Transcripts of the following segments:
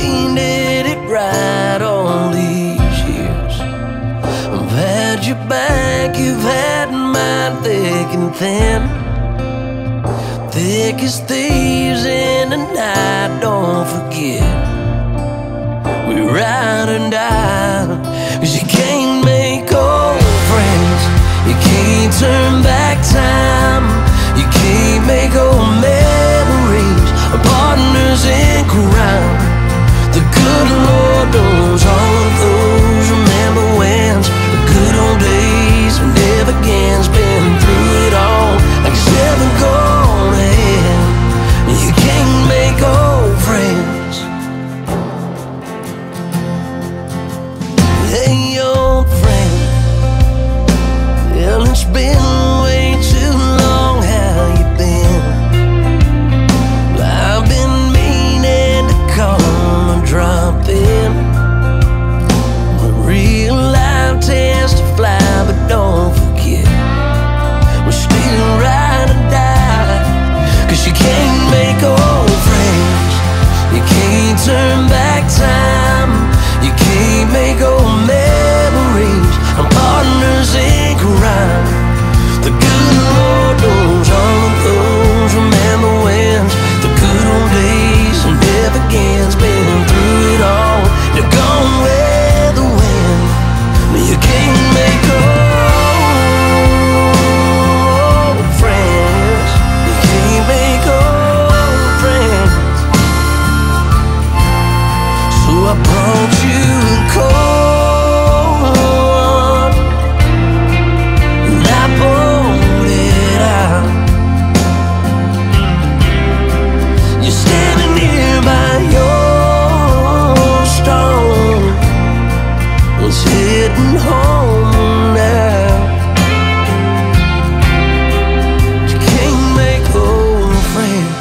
ain't did it right all these years. I've had your back, you've had mine, thick and thin. Thick as thieves in the night, don't forget. We ride and die, 'cause you can't make old friends. You can't turn back time. You can't make old memories, partners in crime. The good Lord knows all of those remember when's the good old days and never again's been through it all, like it's never gone ahead. You can't make old friends. Hey, old friend, well, it's been way too long. How you been? I've been meaning to come and drop in. Real life tends to fly, but don't forget, we're still ride or die. 'Cause you can't make old friends. You can't turn back time. You can't make old memories and partners in crime. The good Lord knows all of those remember when's the good old days and never again's been through it all. They're gone with the wind. You can't make old friends. You can't make old friends. So I brought you a coat and I poured it out. You're standing here by your stone. It's hitting home now. You can't make old friends.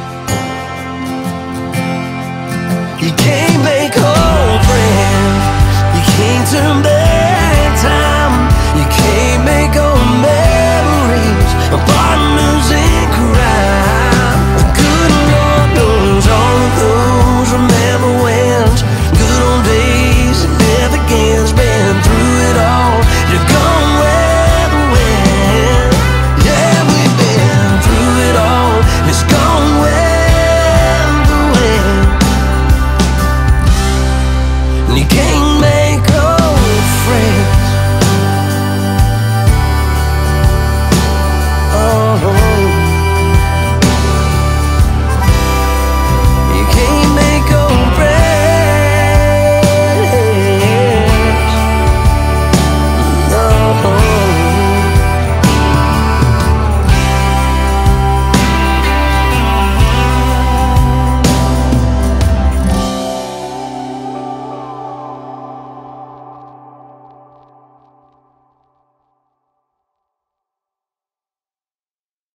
You can't make old friends. You can't turn back time. You can't make old memories and partners in crime. The good Lord knows all of those remember when's good old days and never again's been through it all. You're gone with the wind. Yeah, we've been through it all. It's gone with the wind. And you can't